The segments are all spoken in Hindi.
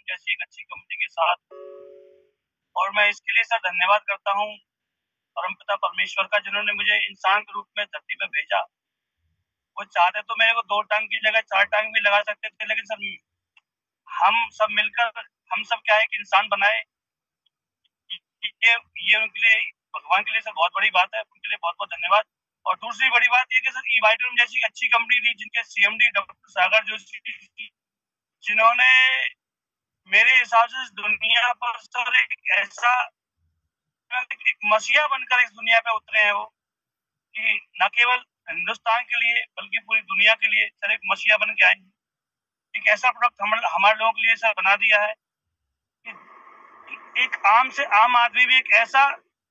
जैसी एक अच्छी कंपनी के साथ, और मैं इसके लिए सर धन्यवाद करता हूँ परमपिता परमेश्वर का, जिन्होंने मुझे इंसान के रूप में धरती पे भेजा। वो चाहते तो मेरे को 2 टांग की जगह 4 टांग भी लगा सकते थे, लेकिन सर हम सब मिलकर, हम सब क्या है कि इंसान बनाए। ये उनके लिए, भगवान के लिए सर बहुत बड़ी बात है। उनके लिए बहुत बहुत धन्यवाद। और दूसरी बड़ी बात ये कि सर ईवाइटम जैसी अच्छी कंपनी थी, जिनके सीएमडी डॉक्टर सागर जोशी, जिन्होंने मेरे हिसाब से इस दुनिया पर सर एक ऐसा, एक मसीहा बनकर इस दुनिया पे उतरे हैं वो, कि न केवल हिंदुस्तान के लिए बल्कि पूरी दुनिया के लिए सर एक मसीहा बन के आए हैं। एक ऐसा प्रोडक्ट हमारे लोगों के लिए सर बना दिया है कि एक आम से आम आदमी भी एक ऐसा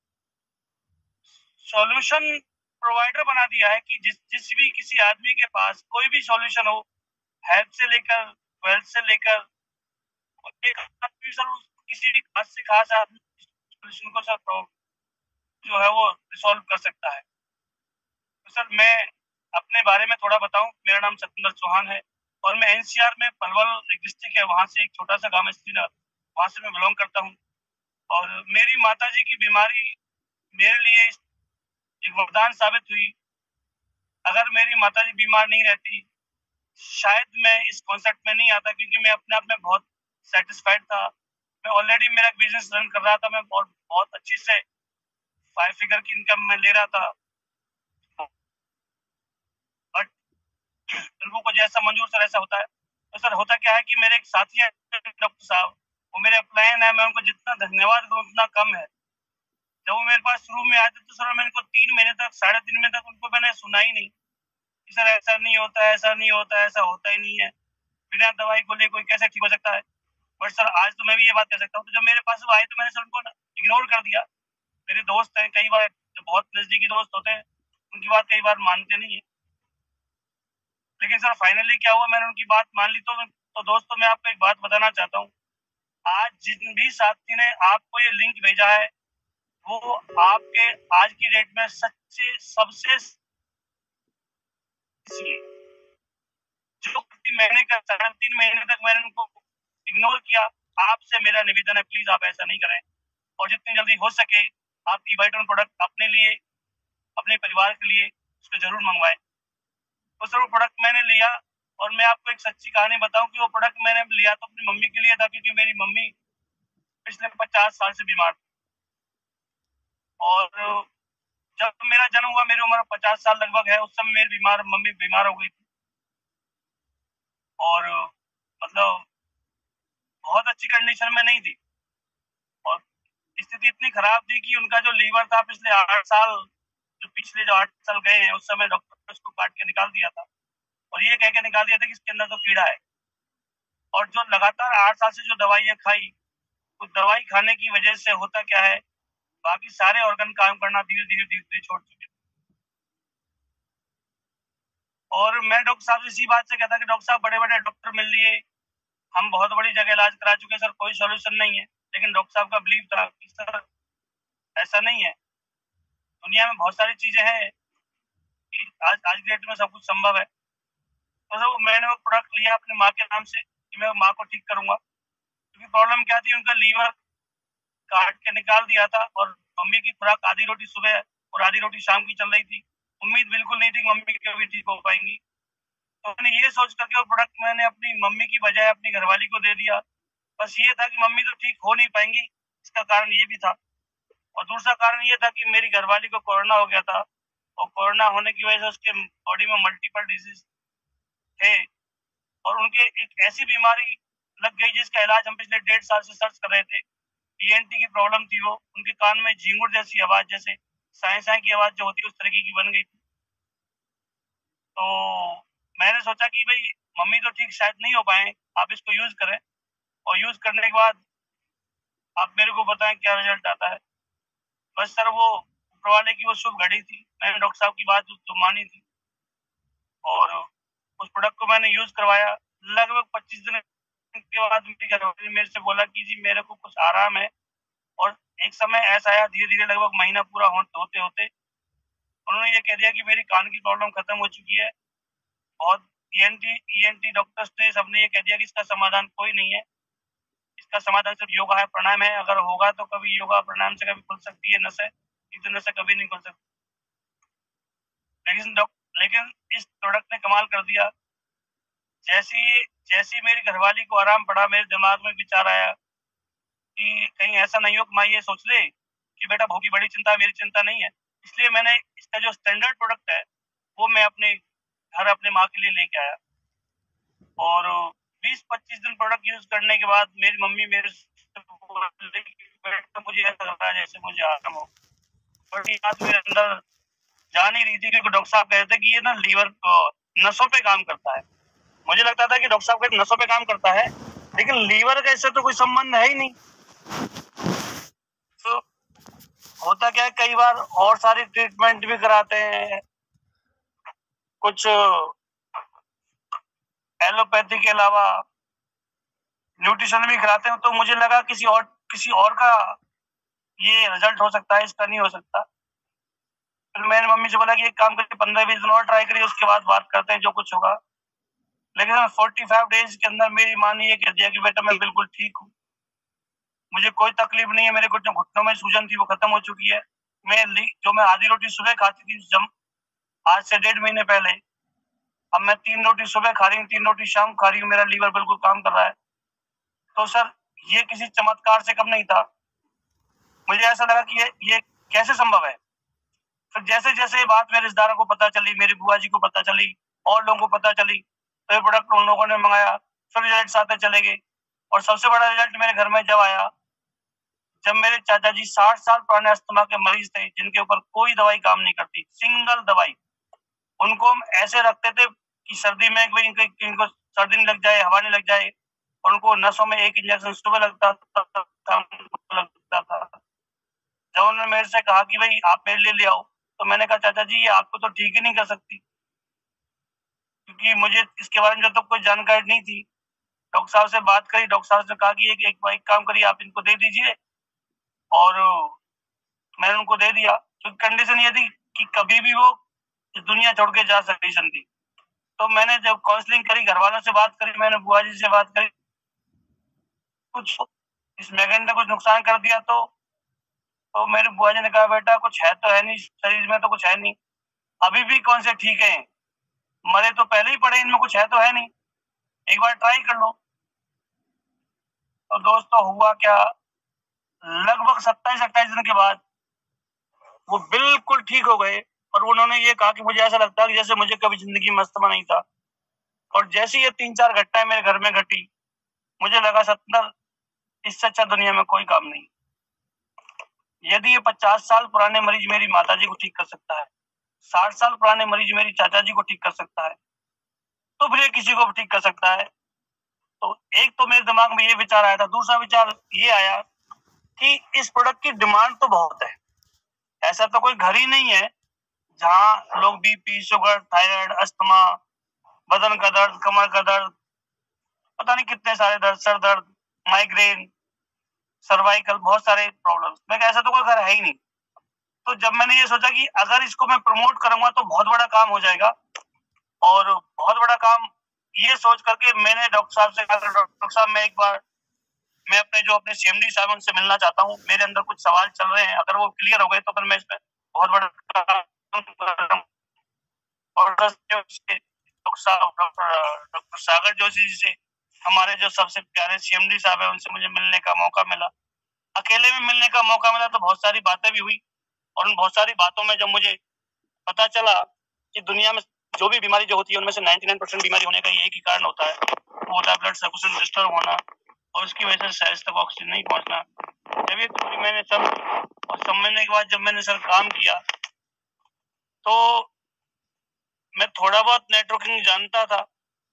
सॉल्यूशन प्रोवाइडर बना दिया है कि जिस भी किसी आदमी के पास कोई भी सॉल्यूशन हो, हेल्थ से लेकर वेल्थ से लेकर, एक आदमी सर किसी भी खास से खास आदमी सॉल्यूशन को सर जो है वो रिसॉल्व कर सकता है। तो सर मैं अपने बारे में थोड़ा बताऊं। मेरा नाम सत्येंद्र चौहान है और मैं एनसीआर में पलवल एक डिस्ट्रिक्ट है, वहां से एक छोटा सा गांव है श्रीनगर, वहां से मैं बिलोंग करता हूँ। और मेरी माता जी की बीमारी मेरे लिए एक वरदान साबित हुई। अगर मेरी माता जी बीमार नहीं रहती, शायद मैं इस कॉन्सेप्ट में नहीं आता, क्योंकि मैं अपने आप में बहुत सेटिस्फाइड था। मैं ऑलरेडी मेरा बिजनेस रन कर रहा था, मैं बहुत बहुत अच्छी से 5 फिगर की इनकम में ले रहा था। बट लोगों को जैसा मंजूर सर ऐसा होता है। तो सर होता क्या है कि मेरे एक साथी हैं डॉक्टर साहब, वो मेरे अपलायन है, मैं उनको जितना धन्यवाद दूं उतना कम है। जब वो मेरे पास शुरू में आए थे तो सर मैंने उनको 3 महीने तक, 3.5 महीने तक उनको मैंने सुना ही नहीं कि सर ऐसा नहीं होता है, ऐसा नहीं होता है, ऐसा होता ही नहीं है, बिना दवाई को ले कोई कैसे ठीक हो सकता है। बट सर आज तो मैं भी ये बात कह सकता हूँ, तो जब मेरे पास वो आए तो मैंने सर उनको इग्नोर कर दिया। मेरे दोस्त हैं, कई बार जो बहुत नजदीकी दोस्त होते हैं उनकी बात कई बार मानते नहीं है, लेकिन सर फाइनली क्या हुआ, मैंने उनकी बात मान ली। तो दोस्तों मैं आपको एक बात बताना चाहता हूँ। आज जिन भी साथी ने आपको ये लिंक भेजा है, वो आपके आज की डेट में सच्चे सबसे जो मैंने 3.5 महीने तक मैंने उनको इग्नोर किया। आपसे मेरा निवेदन है, प्लीज आप ऐसा नहीं करें, और जितनी जल्दी हो सके आप ईवाइटम प्रोडक्ट अपने लिए, अपने परिवार के लिए उसको जरूर मंगवाएं। तो सर वो प्रोडक्ट मैंने लिया, और मैं आपको एक सच्ची कहानी बताऊं कि वो प्रोडक्ट मैंने लिया तो अपनी मम्मी के लिए था, क्योंकि मेरी मम्मी पिछले 50 साल से बीमार थी। और जब मेरा जन्म हुआ, मेरी उम्र 50 साल लगभग है, उस समय मेरी मम्मी बीमार हो गई थी। और मतलब बहुत अच्छी कंडीशन में नहीं थी, और स्थिति इतनी खराब थी कि उनका जो लीवर था, पिछले 8 साल, जो पिछले जो 8 साल गए हैं, उस समय डॉक्टर ने उसको काट के निकाल दिया था, और ये कह के निकाल दिया था कि इसके अंदर तो कीड़ा है। और जो लगातार 8 साल से जो दवाइयां खाई, उस दवाई खाने की वजह से होता क्या है, बाकी सारे ऑर्गन काम करना धीरे धीरे धीरे धीरे छोड़ चुके। और मैं डॉक्टर साहब से इसी बात से कहता कि डॉक्टर साहब, बड़े बड़े डॉक्टर मिल लिए, हम बहुत बड़ी जगह इलाज करा चुके, सर कोई सोल्यूशन नहीं है। लेकिन डॉक्टर साहब का बिलीव था कि सर ऐसा नहीं है, दुनिया में बहुत सारी चीजें हैं, आज आज की डेट में सब कुछ संभव है। तो सर मैंने वो प्रोडक्ट लिया अपनी माँ के नाम से कि मैं माँ को ठीक करूंगा, क्योंकि प्रॉब्लम क्या थी, उनका लीवर काट के निकाल दिया था, और मम्मी की खुराक आधी रोटी सुबह और आधी रोटी शाम की चल रही थी। उम्मीद बिल्कुल नहीं थी मम्मी कभी ठीक हो पाएंगी। तो मैंने ये सोच करके वो प्रोडक्ट मैंने अपनी मम्मी की बजाय अपनी घरवाली को दे दिया। बस ये था कि मम्मी तो ठीक हो नहीं पाएंगी, इसका कारण ये भी था। और दूसरा कारण ये था कि मेरी घरवाली को कोरोना हो गया था, और कोरोना होने की वजह से उसके बॉडी में मल्टीपल डिजीज थे, और उनके एक ऐसी बीमारी लग गई जिसका इलाज हम पिछले 1.5 साल से सर्च कर रहे थे। ईएनटी की प्रॉब्लम थी, वो उनके कान में झींगुर जैसी आवाज, जैसे साए साए की आवाज जो होती है, उस तरीके की बन गई थी। तो मैंने सोचा कि भाई मम्मी तो ठीक शायद नहीं हो पाए, आप इसको यूज करें, और यूज करने के बाद आप मेरे को बताएं क्या रिजल्ट आता है। बस सर वो ऊपर वाले की वो शुभ घड़ी थी, मैंने डॉक्टर साहब की बात तो मानी थी, और उस प्रोडक्ट को मैंने यूज करवाया। लगभग 25 दिन के बाद मेरी घरवाली ने मेरे से बोला कि जी मेरे को कुछ आराम है। और एक समय ऐसा आया, धीरे धीरे लगभग महीना पूरा होते होते उन्होंने ये कह दिया कि मेरी कान की प्रॉब्लम खत्म हो चुकी है। बहुत ईएनटी डॉक्टर्स ने सबने ये कह दिया कि इसका समाधान कोई नहीं है, इसका समाधान सिर्फ योगा है, प्राणायाम है। अगर होगा तो कभी योगा प्राणायाम से कभी खुल सकती है नसें, नहीं तो नसें कभी नहीं खुल सकती। लेकिन इस प्रोडक्ट ने कमाल कर दिया। जैसी मेरी घरवाली को आराम पड़ा, मेरे दिमाग में विचार आया कि कहीं ऐसा नहीं हो कि माँ ये सोच ले कि बेटा बहू की बड़ी चिंता है, मेरी चिंता नहीं है। इसलिए मैंने इसका जो स्टैंडर्ड प्रोडक्ट है वो मैं अपने घर अपने माँ के लिए लेके आया, और 20-25 दिन प्रोडक्ट यूज करने के बाद मेरी मम्मी मेरे से बोली कि बेटा मुझे ऐसा लग रहा है जैसे मुझे आराम हो। बट ये बात मेरे अंदर जा नहीं रही थी, क्योंकि डॉक्टर साहब कहते कि ये ना लीवर को नसों पे काम करता है। मुझे लगता था कि डॉक्टर साहब कहते नसों पे काम करता है, लेकिन लीवर का इससे तो कोई संबंध है ही नहीं। तो होता क्या है, कई बार और सारी ट्रीटमेंट भी कराते हैं, कुछ एलोपैथी के अलावा न्यूट्रिशन भी कराते हैं। तो मुझे लगा किसी और का ये रिजल्ट हो सकता है, इसका नहीं हो सकता। फिर मैंने मम्मी से बोला कि एक काम करके 15-20 दिन और ट्राई करिए, उसके बाद बात करते हैं जो कुछ होगा। लेकिन 45 डेज के अंदर मेरी माँ ने ये कह दिया कि बेटा मैं बिल्कुल ठीक हूँ, मुझे कोई तकलीफ नहीं है, मेरे कुछ घुटनों में सूजन थी वो खत्म हो चुकी है। मैं आधी रोटी सुबह खाती थी जब आज से 1.5 महीने पहले, अब मैं 3 रोटी सुबह खा रही हूँ, 3 रोटी शाम खा रही हूँ, मेरा लीवर बिल्कुल काम कर रहा है। तो सर ये किसी चमत्कार से कम नहीं था। मुझे ऐसा लगा कि ये कैसे संभव है। फिर जैसे जैसे ये बात मेरे रिश्तेदारों को पता चली, मेरी बुआ जी को पता चली, और लोगों को पता चली, तो ये प्रोडक्ट उन लोगों ने मंगाया, फिर रिजल्ट आते चले गए। और सबसे बड़ा रिजल्ट मेरे घर में जब आया, जब मेरे चाचा जी 60 साल पुराने अस्थमा के मरीज थे, जिनके ऊपर कोई दवाई काम नहीं करती, सिंगल दवाई। उनको हम ऐसे रखते थे कि सर्दी में इनको सर्दी नहीं लग जाए, हवा नहीं लग जाए, और उनको नसों में एक इंजेक्शन सुबह लगता था। जब उन्होंने मेरे से कहा कि भाई आप मेरे लिए ले आओ, तो मैंने कहा चाचा जी ये आपको तो ठीक ही नहीं कर सकती, क्योंकि मुझे इसके बारे में तो कोई जानकारी नहीं थी। डॉक्टर साहब से बात करी, डॉक्टर साहब ने कहा कि एक काम करिए, आप इनको दे दीजिए, और मैंने उनको दे दिया। क्योंकि कंडीशन ये थी कि कभी भी वो इस दुनिया छोड़ के जा सकती थी। तो मैंने जब काउंसलिंग करी, घर वालों से बात करी, मैंने बुआ जी से बात करी, कुछ इस मैग्नेट ने कुछ नुकसान कर दिया, तो मेरे बुआ जी ने कहा बेटा कुछ है तो है नहीं, शरीर में तो कुछ है नहीं, अभी भी कौन से ठीक है, मरे तो पहले ही पड़े, इनमें कुछ है तो है नहीं, एक बार ट्राई कर लो। तो दोस्तों हुआ क्या, लगभग 27-28 दिन के बाद वो बिल्कुल ठीक हो गए, और उन्होंने ये कहा कि मुझे ऐसा लगता है कि जैसे मुझे कभी जिंदगी में अस्थमा नहीं था। और जैसे ये 3-4 घटनाएं मेरे घर में घटी, मुझे लगा 70 इससे अच्छा दुनिया में कोई काम नहीं। यदि ये 50 साल पुराने मरीज मेरी माता जी को ठीक कर सकता है, 60 साल पुराने मरीज मेरी चाचा जी को ठीक कर सकता है, तो फिर किसी को भी ठीक कर सकता है। तो एक तो मेरे दिमाग में ये विचार आया था। दूसरा विचार ये आया कि इस प्रोडक्ट की डिमांड तो बहुत है, ऐसा तो कोई घर ही नहीं है जहाँ लोग बीपी, शुगर, थायराइड, अस्थमा, बदन का दर्द, कमर का दर्द, पता नहीं कितने सारे दर्द, सर दर्द, माइग्रेन, सर्वाइकल, बहुत सारे प्रॉब्लम्स, मैं ऐसा तो कोई घर है ही नहीं। तो जब मैंने ये सोचा कि अगर इसको मैं प्रमोट करूंगा तो बहुत बड़ा काम हो जाएगा, और बहुत बड़ा काम ये सोच करके मैंने डॉक्टर साहब से कहा, डॉक्टर साहब मैं अपने सीएमडी साहब उनसे मिलना चाहता हूँ, मेरे अंदर कुछ सवाल चल रहे हैं, अगर वो क्लियर हो गए तो फिर मैं इसमें बहुत बड़ा काम। और डॉक्टर सागर जोशी जी से, हमारे जो सबसे प्यारे सीएमडी साहब है, उनसे मुझे मिलने का मौका मिला। अकेले में मिलने का मौका मिला तो बहुत सारी बातें भी हुई, और उन बहुत सारी बातों में जब मुझे पता चला कि दुनिया में जो भी बीमारी जो होती है उनमें से 99% बीमारी होने का एक ही कारण होता है, वो होता है ब्लड सर्कुलेशन डिस्टर्ब होना, और उसकी वजह से सेल्स तक ऑक्सीजन नहीं पहुंचना। जब ये थ्योरी मैंने समझने के बाद जब मैंने सर काम किया, तो मैं थोड़ा बहुत नेटवर्किंग जानता था।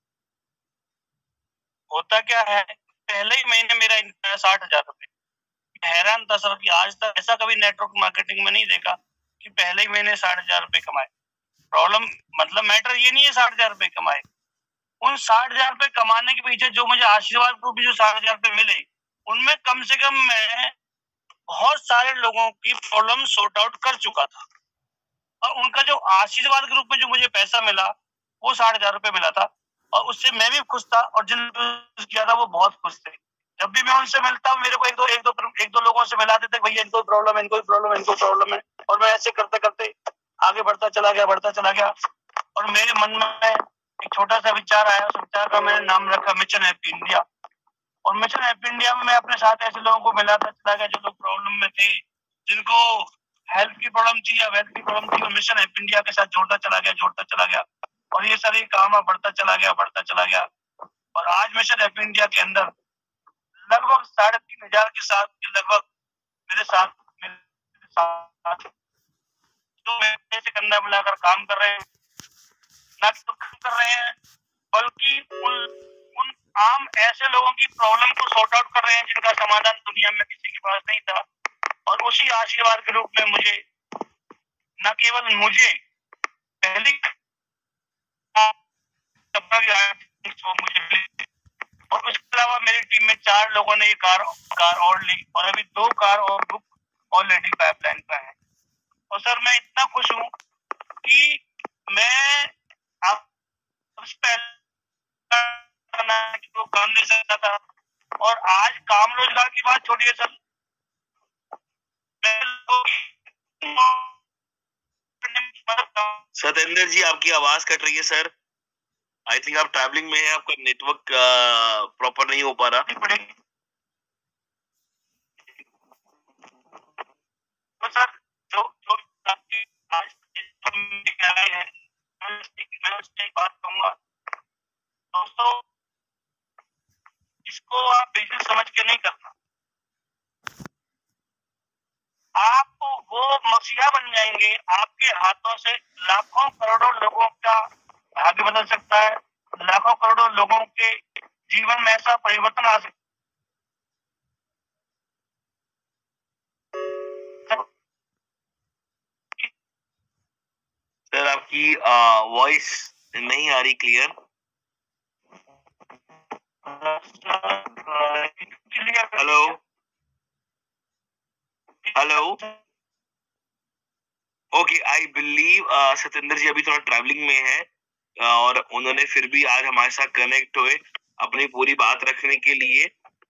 होता क्या है, पहले ही महीने मेरा इनकम 60,000 रुपए। हैरान था सर कि आज तक ऐसा कभी नेटवर्क मार्केटिंग में नहीं देखा कि पहले ही महीने 60,000 रुपए कमाए। प्रॉब्लम मतलब मैटर ये नहीं है 60,000 रुपए कमाए, उन 60,000 रुपए कमाने के पीछे जो मुझे आशीर्वाद रूप जो 60,000 रुपए मिले, उनमें कम से कम मैं बहुत सारे लोगों की प्रॉब्लम सॉर्ट आउट कर चुका था, और उनका जो आशीर्वाद के रूप में जो मुझे पैसा मिला वो 60,000 रुपए मिला था, और उससे मैं भी खुश था, और जिन किया था वो बहुत खुश थे। जब भी मैं उनसे मिलता हूँ मेरे को एक दो लोगों से मिला देते भैया इनको प्रॉब्लम है, इनको प्रॉब्लम है, इनको प्रॉब्लम है, और मैं ऐसे करते करते आगे बढ़ता चला गया। और मेरे मन में एक छोटा सा विचार आया, उस विचार का मैंने नाम रखा मिशन हैप्पी इंडिया। और मिशन हैप्पी इंडिया में मैं अपने साथ ऐसे लोगों को मिलाता चला गया जो लोग प्रॉब्लम में थे, जिनको हेल्थ की प्रॉब्लम थी या वेल्थ की प्रॉब्लम थी, और मिशन हैप्पी इंडिया के साथ जोड़ता चला गया और ये सारे काम बढ़ता चला गया। और आज मिशन हैप्पी इंडिया के अंदर लगभग 3,500 के साथ लगभग मेरे साथ तो मेरे से कंधा मिलाकर काम कर रहे हैं, ना तो काम कर रहे हैं बल्कि उन आम ऐसे लोगों की प्रॉब्लम को सॉर्ट आउट कर रहे हैं जिनका समाधान दुनिया में किसी के पास नहीं था। और उसी आशीर्वाद के रूप में मुझे, न केवल मुझे पहली मुझे, और उसके अलावा मेरी टीम में 4 लोगों ने ये कार और ली और अभी 2 कार और बुक ऑलरेडी पाइपलाइन पर है। और सर मैं इतना खुश हूँ कि मैं आप तो काम दे सकता था, और आज काम रोजगार की बात छोड़िए सर, सतेंद्र जी आपकी आवाज कट रही है सर। आई थिंक आप ट्रैवलिंग में हैं, आपका नेटवर्क प्रॉपर नहीं हो पा रहा। तो सर जो जो आज है मैं उससे एक बात कहूंगा दोस्तों, इसको आप बिजनेस समझ के नहीं करना, आप वो मसीहा बन जाएंगे, आपके हाथों से लाखों करोड़ों लोगों का भाग्य बदल सकता है, लाखों करोड़ों लोगों के जीवन में ऐसा परिवर्तन आ सकता है। सर आपकी वॉइस नहीं आ रही clear. Hello hello okay, I believe Satendra ji अभी थोड़ा ट्रैवलिंग में है और उन्होंने फिर भी आज हमारे साथ कनेक्ट हुए अपनी पूरी बात रखने के लिए।